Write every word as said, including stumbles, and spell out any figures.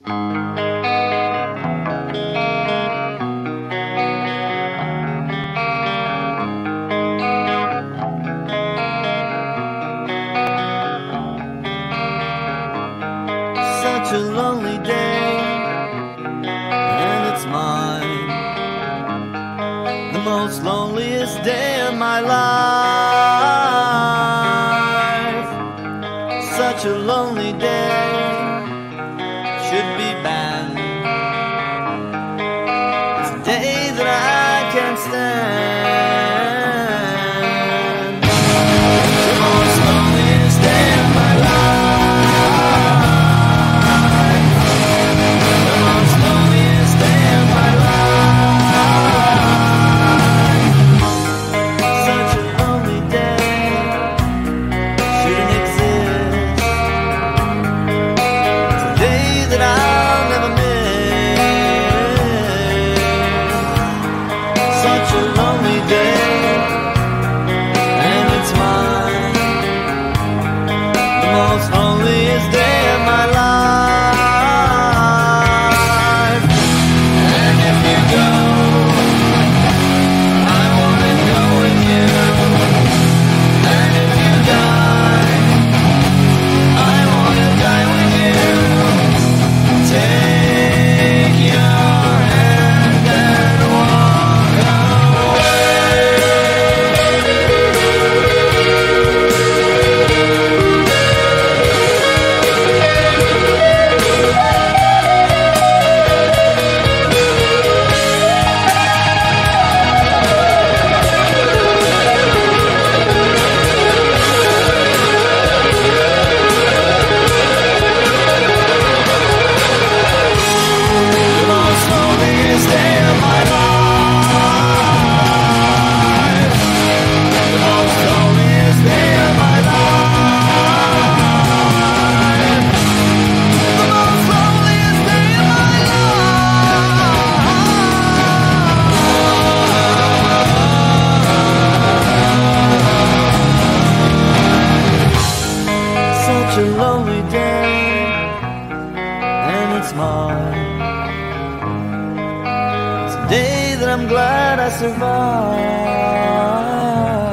Such a lonely day, and it's mine, the most loneliest day of my life. Such a lonely day should be banned. It's a day that I can't stand. The most loneliest day of my life. Such a lonely day, and it's mine. It's a day that I'm glad I survived.